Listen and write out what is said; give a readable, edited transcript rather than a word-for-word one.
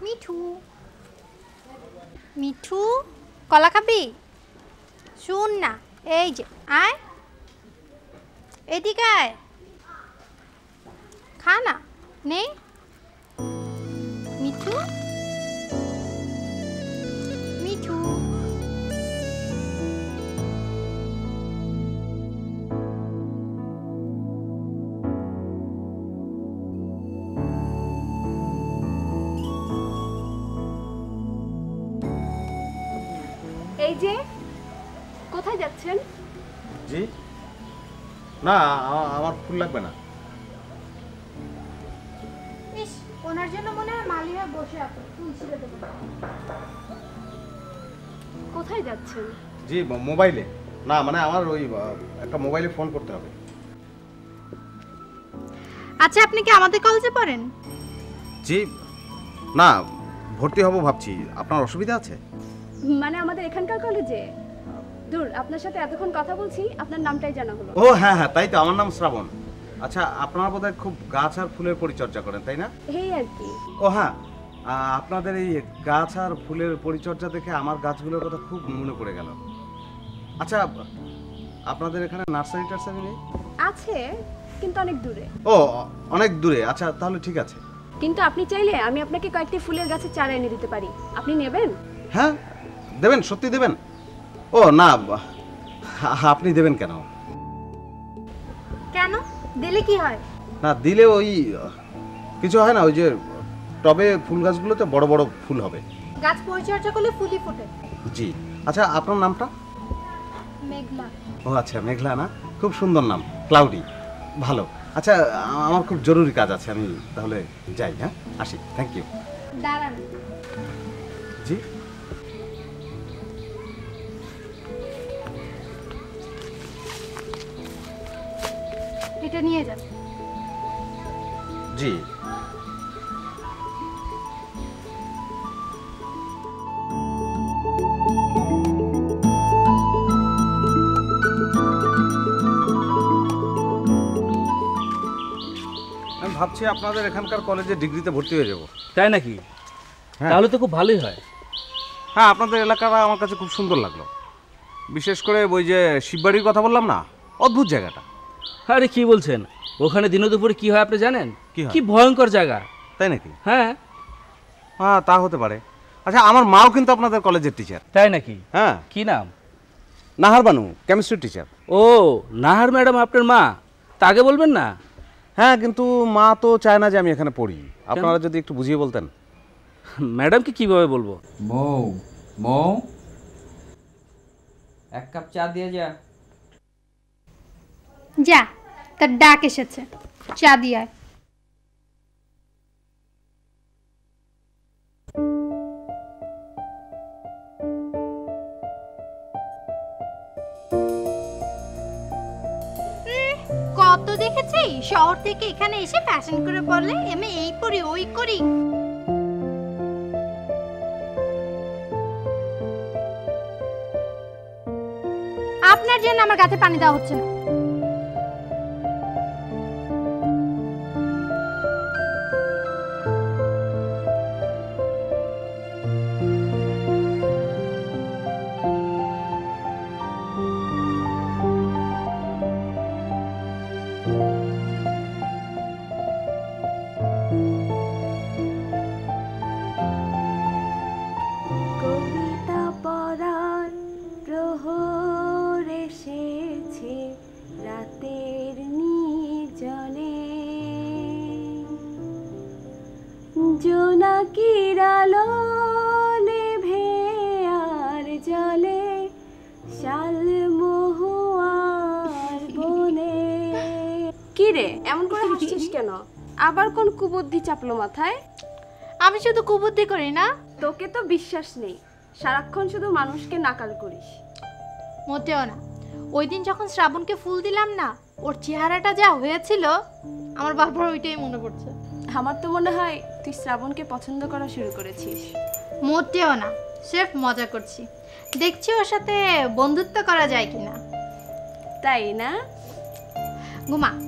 মিঠু মিঠু কলা খাবি? শুন না, এই যে আয়, এদিকে আয়, খা না। নেই মিঠু, মিঠু এই যে কোথায় যাচ্ছেন? জি না, আমার ফুল লাগবে না। ইস, ওনার জন্য মনে হয় মালি হয়ে বসে আছে, ফুল ছিঁড়ে দেবো। কোথায় যাচ্ছেন? জি মোবাইলে না, মানে আমার ওই একটা মোবাইলে ফোন করতে হবে। আচ্ছা, আপনি কি আমাদের কলেজে পড়েন? জি না, ভর্তি হব ভাবছি। আপনার অসুবিধা আছে? মানে আমাদের এখানকার কলেজে? দূর, আপনার সাথে এতক্ষণ কথা বলছি, আপনার নামটাই জানা হলো। ও হ্যাঁ হ্যাঁ, তাই তো, আমার নাম শ্রাবণ। আচ্ছা, আপনারা বোধহয় খুব গাছ আর ফুলের পরিচর্যা করেন, তাই না? এই আর কি। ও হ্যাঁ, আপনাদের এই গাছ আর ফুলের পরিচর্যা দেখে আমার গাছগুলোর কথা খুব মনে পড়ে গেল। আচ্ছা, আপনাদের এখানে নার্সারি টার্সারি নেই? আছে, কিন্তু অনেক দূরে। ও অনেক দূরে, আচ্ছা তাহলে ঠিক আছে। কিন্তু আপনি চাইলে আমি আপনাকে কয়েকটি ফুলের গাছের চারা এনে দিতে পারি, আপনি নেবেন? হ্যাঁ দেবেন, সত্যি দেবেন? ও না, আপনি দেবেন কেন? কেন দিলে কি হয়? না দিলে ওই কিছু হয় না, ওই যে টবে ফুল গাছগুলোতে বড় বড় ফুল হবে। গাছ পরিচর্যা করলে ফুলই ফোটে। জি। আচ্ছা, আপনার নামটা? মেঘলা। ও আচ্ছা, মেঘলা না, খুব সুন্দর নাম, ক্লাউডি। ভালো। আচ্ছা, আমার খুব জরুরি কাজ আছে, আমি তাহলে যাই। হ্যাঁ আসি, থ্যাংক ইউ। দাঁড়ান। জি এটা নিয়ে যান। জি। আমি ভাবছি আপনাদের এখানকার কলেজে ডিগ্রিতে ভর্তি হয়ে যাব। তাই নাকি? হ্যাঁ। তাহলে তো খুব ভালোই হয়। হ্যাঁ, আপনাদের এলাকাটা আমার কাছে খুব সুন্দর লাগলো, বিশেষ করে ওই যে শিববাড়ির কথা বললাম না, অদ্ভুত জায়গাটা। আরে কি বলছেন, ওখানে দিনে দুপুরে কি হয় আপনি জানেন? কি হয়? কি ভয়ঙ্কর জায়গা। তাই নাকি? হ্যাঁ। হ্যাঁ তা হতে পারে। আচ্ছা, আমার মাও কিন্তু আপনাদের কলেজের টিচার। তাই নাকি? হ্যাঁ। কি নাম? Nahar Banu, chemistry teacher. ও, নাহার ম্যাডাম আপনার মা? তা আগে বলবেন না। হ্যাঁ, কিন্তু মা তো চায় না যে আমি এখানে পড়ি। আপনারা যদি একটু বুঝিয়ে বলতেন। ম্যাডামকে কিভাবে বলবো? মৌ, মৌ, এক কাপ চা দিয়ে যা। যা, তার ডাক এসেছে, চা দিয়ে আয়। কত দেখেছি শহর থেকে এখানে এসে ফ্যাশন করে বলে আমি এই করি ওই করি। আপনার জন্য আমার গাছে পানি দেওয়া হচ্ছে না। কবিতা পড়ার প্রহর এসেছে রাতের নির্জনে, জোনাকির আলো নেভে আর জলে শালমহুয়ার বনে। কি রে, এমন করে হাসছিস কেন? আবার কোন কুবুদ্ধি চাপলো মাথায়? আমি শুধু কুবুদ্ধি করি না। তোকে তো বিশ্বাস নেই, সারাক্ষণ শুধু মানুষকে নাকাল করিস। মোটেও না। ওই দিন যখন শ্রাবণকে ফুল দিলাম না, ওর চেহারাটা যা হয়েছিল, আমার বারবার ওইটাই মনে পড়ছে। আমার তো মনে হয় তুই শ্রাবণকে পছন্দ করা শুরু করেছিস। মোটেও না, সির্ফ মজা করছি। দেখছি ওর সাথে বন্ধুত্ব করা যায় কিনা। তাই না? ঘুমা,